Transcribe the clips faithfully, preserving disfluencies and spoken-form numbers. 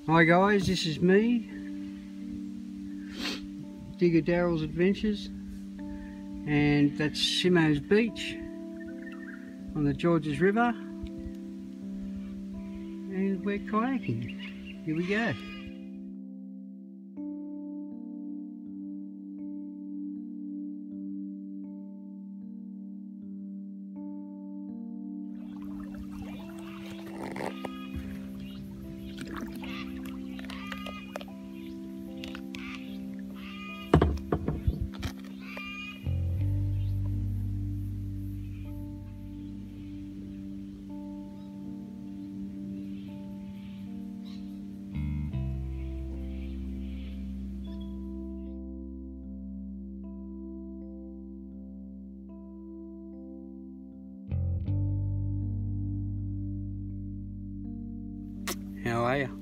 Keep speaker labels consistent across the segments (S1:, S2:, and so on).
S1: Hi guys, this is me, Digger Darrell's Adventures, and that's Simo's Beach on the Georges River, and we're kayaking. Here we go. How are you?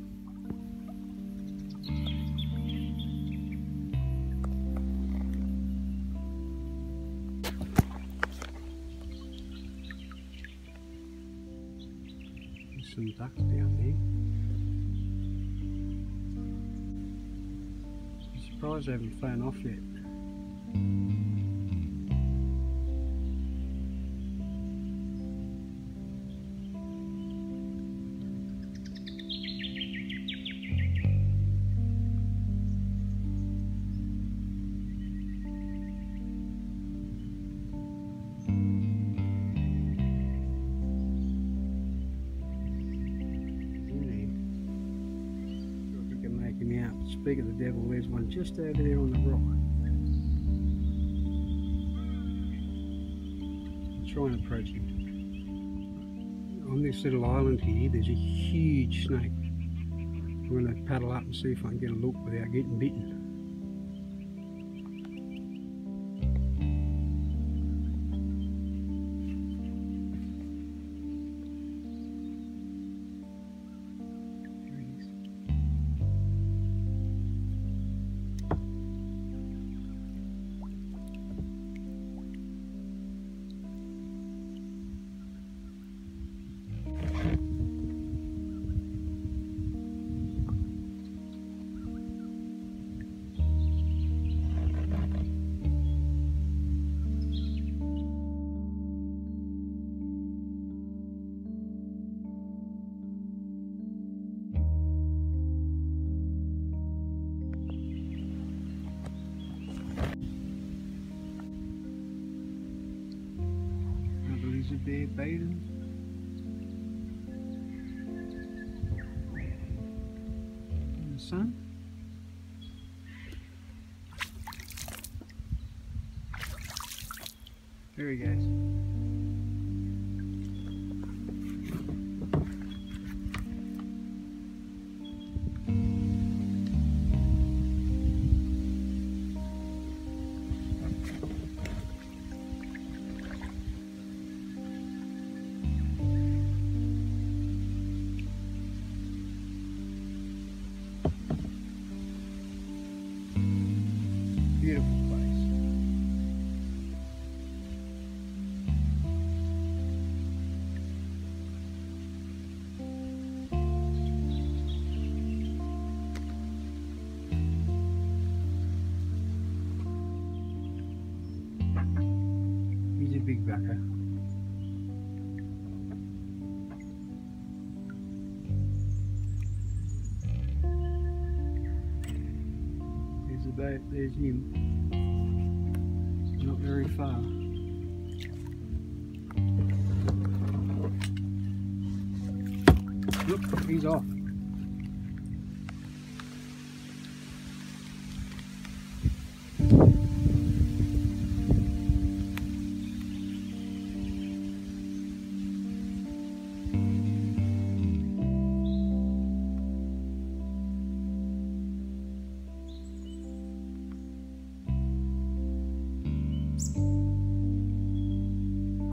S1: There's some ducks down there. I'm surprised they haven't flown off yet. Out. Speak of the devil, there's one just over there on the rock. I'll try and approach him. On this little island here, there's a huge snake. I'm going to paddle up and see if I can get a look without getting bitten. Lizard there bathing. In the sun. There he goes. Beautiful place. He's a big bucker. There's about, there's him. Not very far. Look, he's off.